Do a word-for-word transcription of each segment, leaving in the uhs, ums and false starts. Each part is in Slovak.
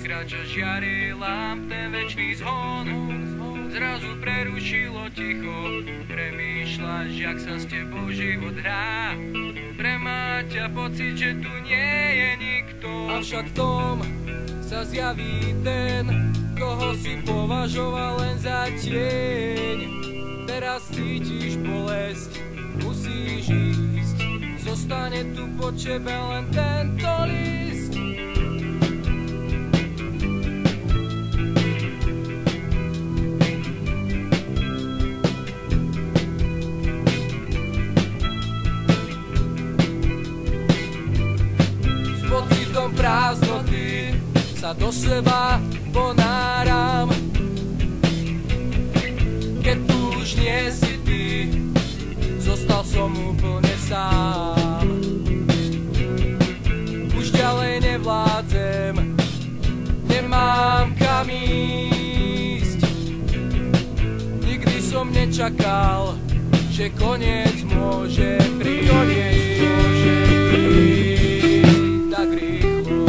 kráča žiari lamp, ten večný zhon zrazu prerušilo ticho. Premýšľaš, jak sa s tebou život hrá, premá ťa pocit, že tu nie je nikto. Avšak v tom sa zjaví ten, koho si považoval len za tieň. Teraz cítiš bolesť, musíš ísť, zostane tu po tebe len tento list. S pocitom prázdnoty sa do seba ponáram, keď tu už nie si ty, zostal som úplne sám. Už ďalej nevládzem, nemám kam ísť. Nikdy som nečakal, že koniec môže prísť. Koniec môže prísť tak rýchlo.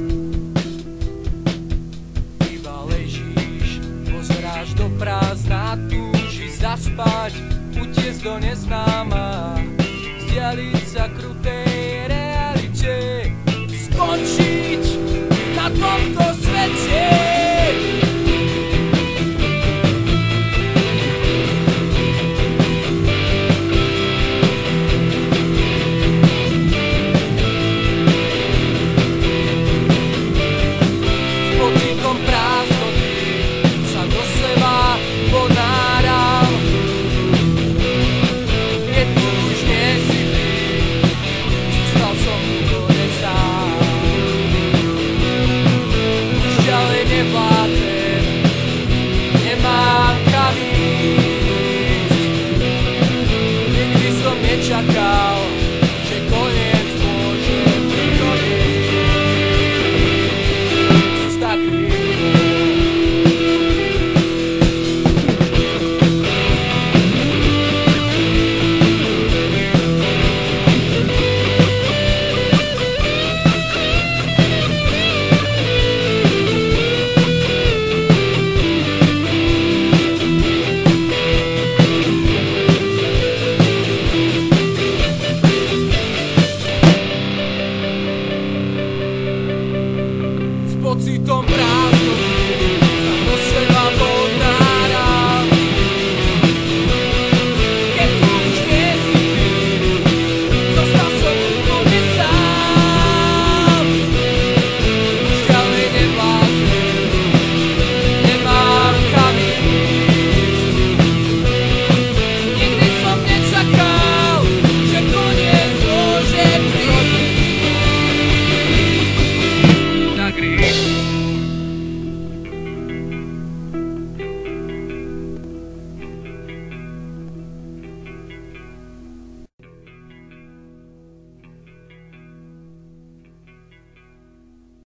Iba ležíš, pozeráš do prázdna, túžiš zaspať, utiecť do neznáma, vzdialiť sa krutej realite, skončiť na tomto svete.